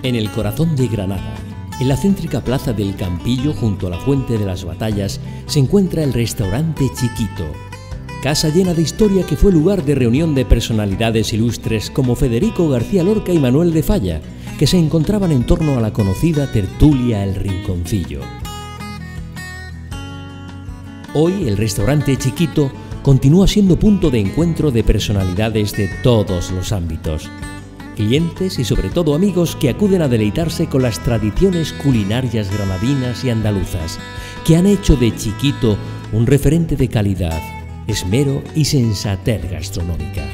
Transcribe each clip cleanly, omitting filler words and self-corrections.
En el corazón de Granada, en la céntrica plaza del Campillo junto a la Fuente de las Batallas, se encuentra el restaurante Chiquito, casa llena de historia que fue lugar de reunión de personalidades ilustres como Federico García Lorca y Manuel de Falla, que se encontraban en torno a la conocida tertulia El Rinconcillo. Hoy el restaurante Chiquito continúa siendo punto de encuentro de personalidades de todos los ámbitos, clientes y sobre todo amigos que acuden a deleitarse con las tradiciones culinarias granadinas y andaluzas, que han hecho de Chiquito un referente de calidad, esmero y sensatez gastronómica.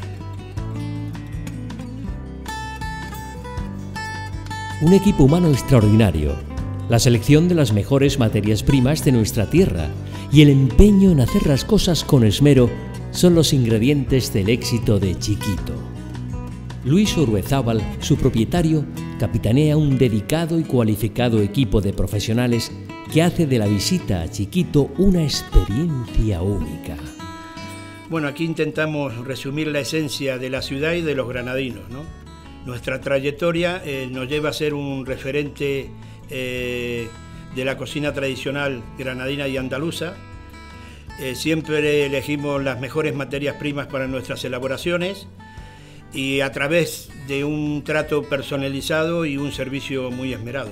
Un equipo humano extraordinario, la selección de las mejores materias primas de nuestra tierra y el empeño en hacer las cosas con esmero son los ingredientes del éxito de Chiquito. Luis Uruezábal, su propietario, capitanea un dedicado y cualificado equipo de profesionales que hace de la visita a Chiquito una experiencia única. Bueno, aquí intentamos resumir la esencia de la ciudad y de los granadinos, ¿no? Nuestra trayectoria nos lleva a ser un referente de la cocina tradicional granadina y andaluza. Siempre elegimos las mejores materias primas para nuestras elaboraciones y a través de un trato personalizado y un servicio muy esmerado.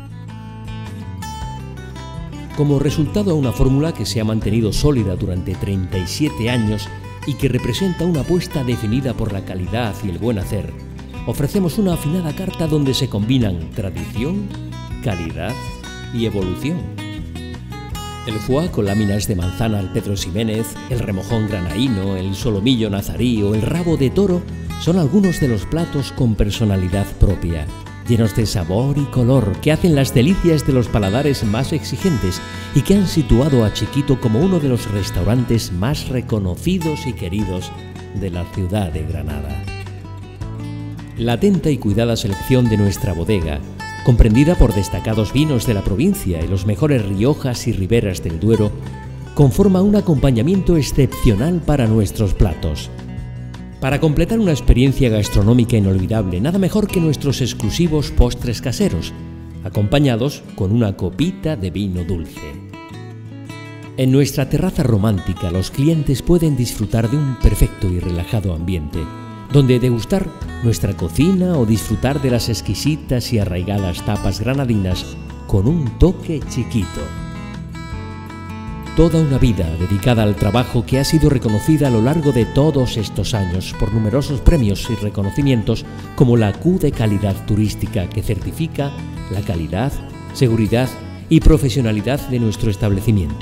Como resultado, una fórmula que se ha mantenido sólida durante 37 años y que representa una apuesta definida por la calidad y el buen hacer, ofrecemos una afinada carta donde se combinan tradición, calidad y evolución. El foie con láminas de manzana al Pedro Ximénez, el remojón granaíno, el solomillo nazarí o el rabo de toro son algunos de los platos con personalidad propia, llenos de sabor y color que hacen las delicias de los paladares más exigentes y que han situado a Chiquito como uno de los restaurantes más reconocidos y queridos de la ciudad de Granada. La atenta y cuidada selección de nuestra bodega, comprendida por destacados vinos de la provincia y los mejores Riojas y Riberas del Duero, conforma un acompañamiento excepcional para nuestros platos. Para completar una experiencia gastronómica inolvidable, nada mejor que nuestros exclusivos postres caseros, acompañados con una copita de vino dulce. En nuestra terraza romántica, los clientes pueden disfrutar de un perfecto y relajado ambiente, donde degustar nuestra cocina o disfrutar de las exquisitas y arraigadas tapas granadinas con un toque Chiquito. Toda una vida dedicada al trabajo que ha sido reconocida a lo largo de todos estos años por numerosos premios y reconocimientos como la Q de calidad turística que certifica la calidad, seguridad y profesionalidad de nuestro establecimiento.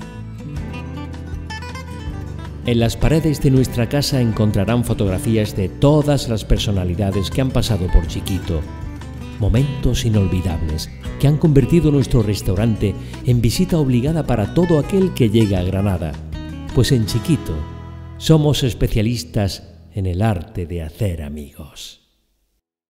En las paredes de nuestra casa encontrarán fotografías de todas las personalidades que han pasado por Chiquito, momentos inolvidables que han convertido nuestro restaurante en visita obligada para todo aquel que llega a Granada, pues en Chiquito somos especialistas en el arte de hacer amigos.